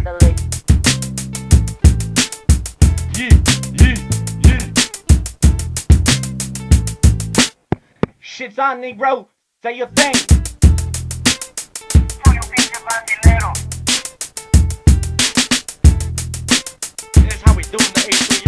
Italy. Yeah. Shit's on, Negro. Say your thing. Soy un pinche bandilero. This is how we do in the A3